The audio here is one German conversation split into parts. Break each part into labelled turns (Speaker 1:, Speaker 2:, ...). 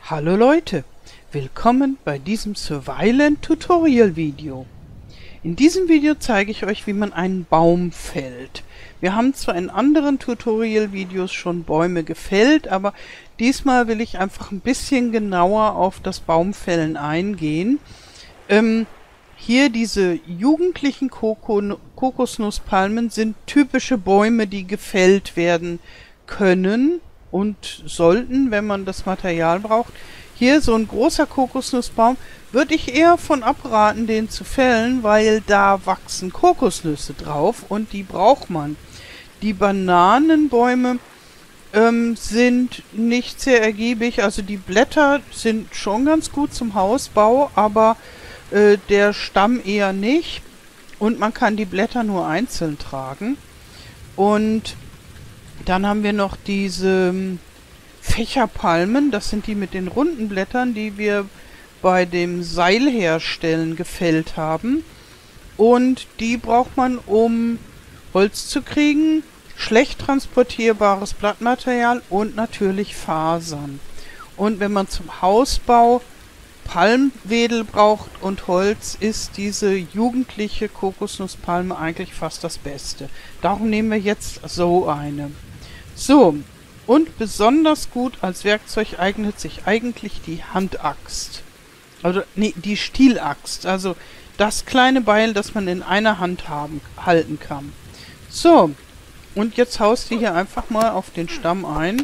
Speaker 1: Hallo Leute, willkommen bei diesem Survival Tutorial Video. In diesem Video zeige ich euch, wie man einen Baum fällt. Wir haben zwar in anderen Tutorial-Videos schon Bäume gefällt, aber diesmal will ich einfach ein bisschen genauer auf das Baumfällen eingehen. Hier diese jugendlichen Kokosnusspalmen sind typische Bäume, die gefällt werden können und sollten, wenn man das Material braucht. Hier so ein großer Kokosnussbaum würde ich eher von abraten, den zu fällen, weil da wachsen Kokosnüsse drauf und die braucht man. Die Bananenbäume sind nicht sehr ergiebig, also die Blätter sind schon ganz gut zum Hausbau, aber der Stamm eher nicht und man kann die Blätter nur einzeln tragen. Und dann haben wir noch diese Fächerpalmen, das sind die mit den runden Blättern, die wir bei dem Seilherstellen gefällt haben. Und die braucht man, um Holz zu kriegen, schlecht transportierbares Blattmaterial und natürlich Fasern. Und wenn man zum Hausbau Palmwedel braucht und Holz, ist diese jugendliche Kokosnusspalme eigentlich fast das Beste. Darum nehmen wir jetzt so eine. So, und besonders gut als Werkzeug eignet sich eigentlich die Handaxt. Also, nee, die Stielaxt. Also das kleine Beil, das man in einer Hand halten kann. So, und jetzt haust du hier einfach mal auf den Stamm ein.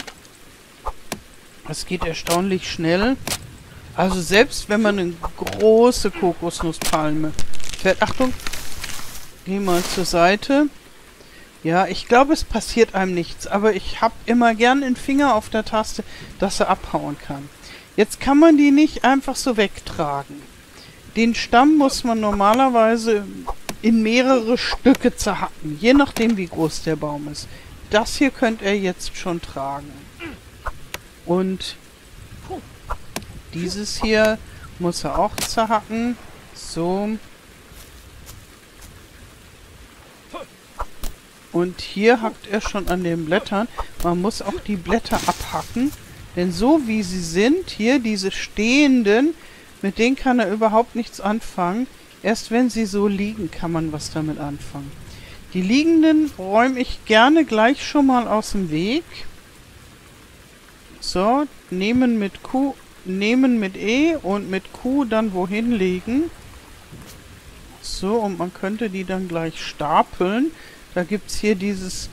Speaker 1: Das geht erstaunlich schnell. Also selbst wenn man eine große Kokosnusspalme fällt. Achtung, geh mal zur Seite. Ja, ich glaube, es passiert einem nichts, aber ich habe immer gern den Finger auf der Taste, dass er abhauen kann. Jetzt kann man die nicht einfach so wegtragen. Den Stamm muss man normalerweise in mehrere Stücke zerhacken, je nachdem wie groß der Baum ist. Das hier könnt ihr jetzt schon tragen. Und dieses hier muss er auch zerhacken. So. Und hier hackt er schon an den Blättern. Man muss auch die Blätter abhacken. Denn so wie sie sind, hier diese stehenden, mit denen kann er überhaupt nichts anfangen. Erst wenn sie so liegen, kann man was damit anfangen. Die liegenden räume ich gerne gleich schon mal aus dem Weg. So, nehmen mit E und mit Q dann wohin legen. So, und man könnte die dann gleich stapeln. Da gibt es hier dieses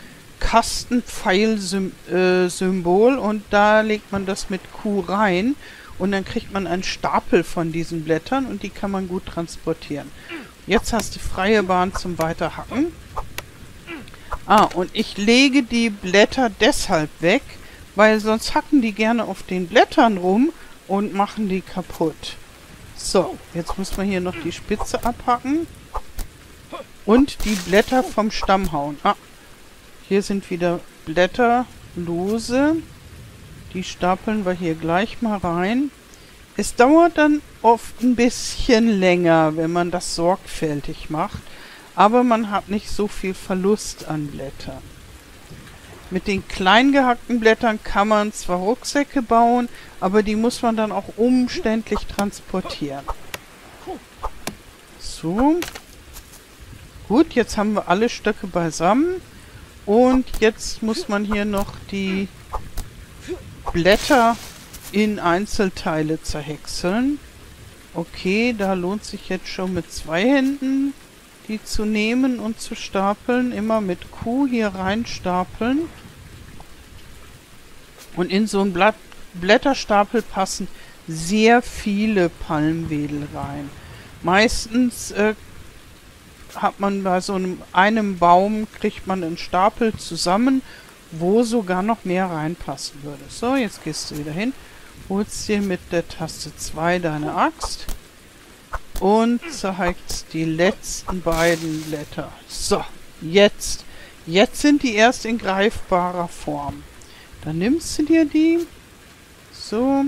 Speaker 1: Kastenpfeil-Symbol und da legt man das mit Q rein und dann kriegt man einen Stapel von diesen Blättern und die kann man gut transportieren. Jetzt hast du freie Bahn zum Weiterhacken. Und ich lege die Blätter deshalb weg, weil sonst hacken die gerne auf den Blättern rum und machen die kaputt. So, jetzt muss man hier noch die Spitze abhacken. Und die Blätter vom Stamm hauen. Hier sind wieder Blätter lose. Die stapeln wir hier gleich mal rein. Es dauert dann oft ein bisschen länger, wenn man das sorgfältig macht. Aber man hat nicht so viel Verlust an Blättern. Mit den klein gehackten Blättern kann man zwar Rucksäcke bauen, aber die muss man dann auch umständlich transportieren. So. Gut, jetzt haben wir alle Stöcke beisammen und jetzt muss man hier noch die Blätter in Einzelteile zerhäckseln. Okay, da lohnt sich jetzt schon mit 2 Händen die zu nehmen und zu stapeln. Immer mit Q hier rein stapeln. Und in so einen Blätterstapel passen sehr viele Palmwedel rein. Meistens hat man bei so einem Baum, kriegt man einen Stapel zusammen, wo sogar noch mehr reinpassen würde. So, jetzt gehst du wieder hin, holst dir mit der Taste 2 deine Axt und zerhackst die letzten beiden Blätter. So, jetzt sind die erst in greifbarer Form. Dann nimmst du dir die, so,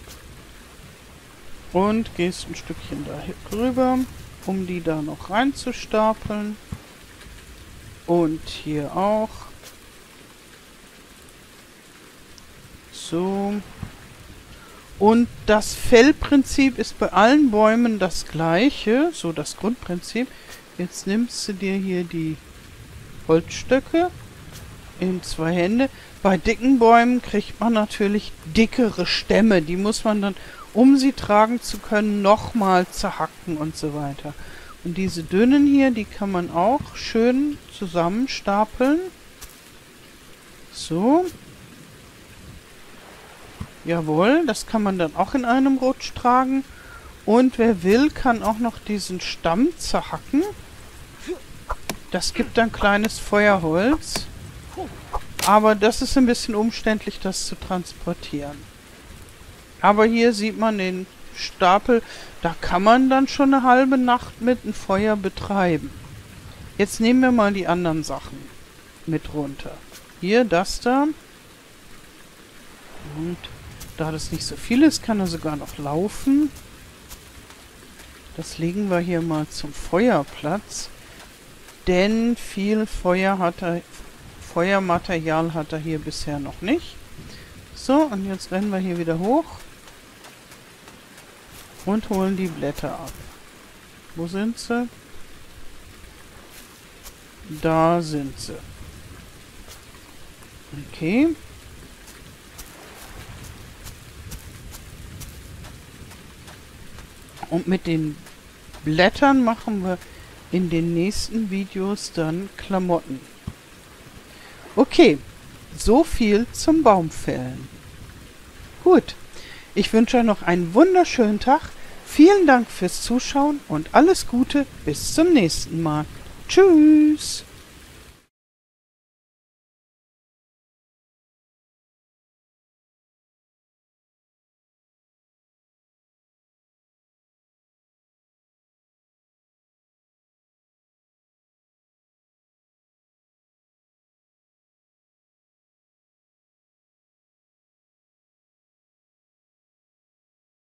Speaker 1: und gehst ein Stückchen da drüber, um die da noch reinzustapeln. Und hier auch. So. Und das Fellprinzip ist bei allen Bäumen das gleiche, so das Grundprinzip. Jetzt nimmst du dir hier die Holzstöcke in 2 Hände. Bei dicken Bäumen kriegt man natürlich dickere Stämme. Die muss man dann, um sie tragen zu können, nochmal zerhacken und so weiter. Und diese dünnen hier, die kann man auch schön zusammenstapeln. So. Jawohl, das kann man dann auch in einem Rutsch tragen. Und wer will, kann auch noch diesen Stamm zerhacken. Das gibt dann kleines Feuerholz. Aber das ist ein bisschen umständlich, das zu transportieren. Aber hier sieht man den Stapel. Da kann man dann schon eine halbe Nacht mit einem Feuer betreiben. Jetzt nehmen wir mal die anderen Sachen mit runter. Hier, das da. Und da das nicht so viel ist, kann er sogar noch laufen. Das legen wir hier mal zum Feuerplatz. Denn viel Feuermaterial hat er hier bisher noch nicht. So, und jetzt rennen wir hier wieder hoch. Und holen die Blätter ab. Wo sind sie? Da sind sie. Okay. Und mit den Blättern machen wir in den nächsten Videos dann Klamotten. Okay, so viel zum Baumfällen. Gut, ich wünsche euch noch einen wunderschönen Tag. Vielen Dank fürs Zuschauen und alles Gute bis zum nächsten Mal. Tschüss!